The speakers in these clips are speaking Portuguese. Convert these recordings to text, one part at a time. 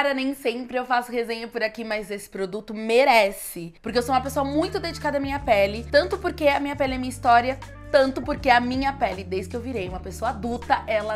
Embora nem sempre eu faço resenha por aqui, mas esse produto merece. Porque eu sou uma pessoa muito dedicada à minha pele, tanto porque a minha pele é minha história, tanto porque a minha pele, desde que eu virei uma pessoa adulta, ela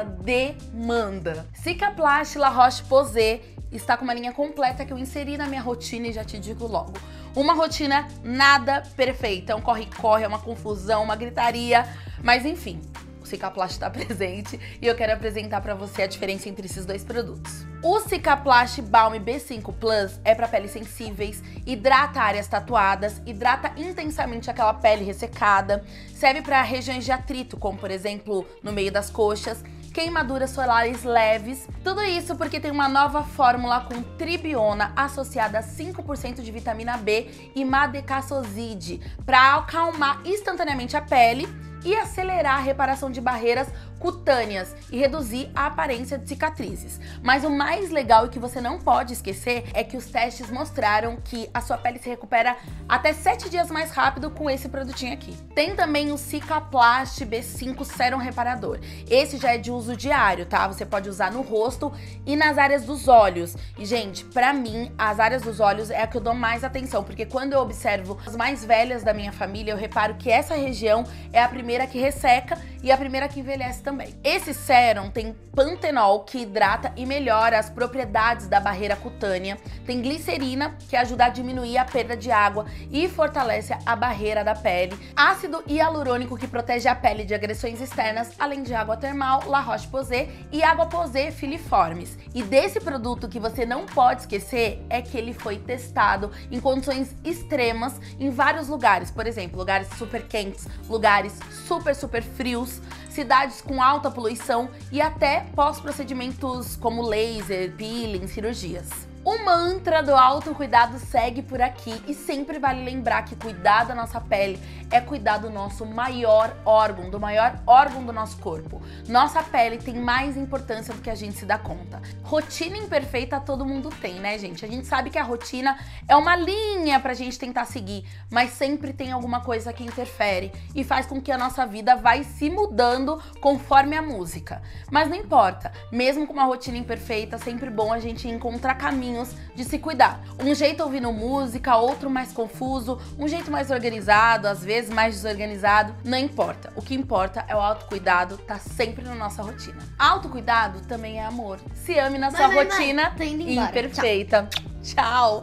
demanda. Cicaplast La Roche-Posay está com uma linha completa que eu inseri na minha rotina e já te digo logo. Uma rotina nada perfeita, é um corre-corre, é uma confusão, uma gritaria, mas enfim, o Cicaplast está presente e eu quero apresentar para você a diferença entre esses dois produtos. O Cicaplast Balm B5 Plus é para peles sensíveis, hidrata áreas tatuadas, hidrata intensamente aquela pele ressecada, serve para regiões de atrito, como por exemplo no meio das coxas, queimaduras solares leves, tudo isso porque tem uma nova fórmula com tribiona associada a 5% de vitamina B e madecassoside para acalmar instantaneamente a pele e acelerar a reparação de barreiras cutâneas e reduzir a aparência de cicatrizes. Mas o mais legal e que você não pode esquecer é que os testes mostraram que a sua pele se recupera até 7 dias mais rápido com esse produtinho aqui. Tem também o Cicaplast B5 Serum Reparador. Esse já é de uso diário, tá? Você pode usar no rosto e nas áreas dos olhos. E, gente, pra mim, as áreas dos olhos é a que eu dou mais atenção, porque quando eu observo as mais velhas da minha família, eu reparo que essa região é a primeira que resseca e a primeira que envelhece também. Esse sérum tem pantenol, que hidrata e melhora as propriedades da barreira cutânea, tem glicerina, que ajuda a diminuir a perda de água e fortalece a barreira da pele, ácido hialurônico, que protege a pele de agressões externas, além de água termal, La Roche-Posay e água Posay filiformes. E desse produto que você não pode esquecer é que ele foi testado em condições extremas em vários lugares, por exemplo, lugares super quentes, lugares super frios, cidades com alta poluição e até pós-procedimentos como laser, peeling, cirurgias. O mantra do autocuidado segue por aqui e sempre vale lembrar que cuidar da nossa pele é cuidar do nosso maior órgão, do maior órgão do nosso corpo. Nossa pele tem mais importância do que a gente se dá conta. Rotina imperfeita todo mundo tem, né, gente? A gente sabe que a rotina é uma linha pra gente tentar seguir, mas sempre tem alguma coisa que interfere e faz com que a nossa vida vai se mudando conforme a música. Mas não importa, mesmo com uma rotina imperfeita, é sempre bom a gente encontrar caminhos de se cuidar. Um jeito ouvindo música, outro mais confuso, um jeito mais organizado, às vezes mais desorganizado, não importa. O que importa é o autocuidado, tá sempre na nossa rotina. Autocuidado também é amor. Se ame na sua rotina imperfeita. Tchau!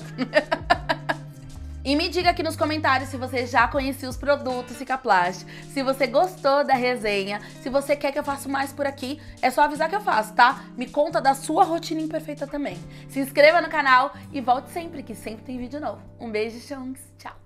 E me diga aqui nos comentários se você já conhecia os produtos Cicaplast, se você gostou da resenha, se você quer que eu faça mais por aqui, é só avisar que eu faço, tá? Me conta da sua rotina imperfeita também. Se inscreva no canal e volte sempre, que sempre tem vídeo novo. Um beijo, chunks, tchau!